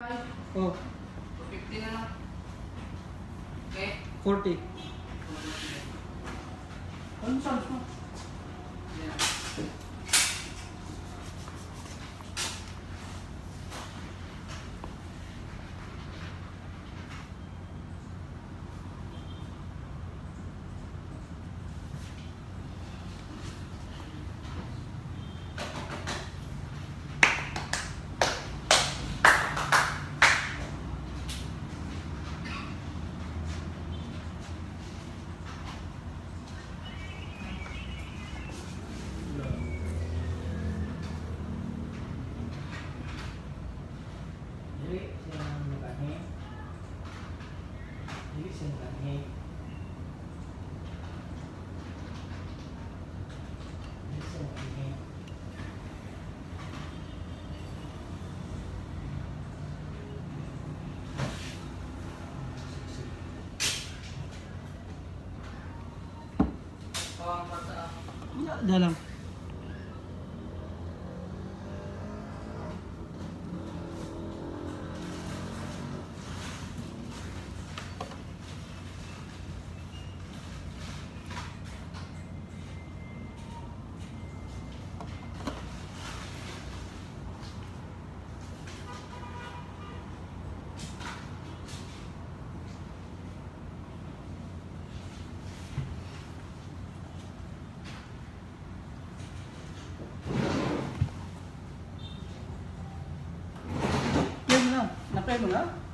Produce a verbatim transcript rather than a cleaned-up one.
Oh. fifty na lang. Okay? forty. Ano sounds mo? Yeah. Dili siya nagani. Dili siya nagani. Dili siya nagani. Oh, mata. Dalam. Yan mo na. Napay mo na?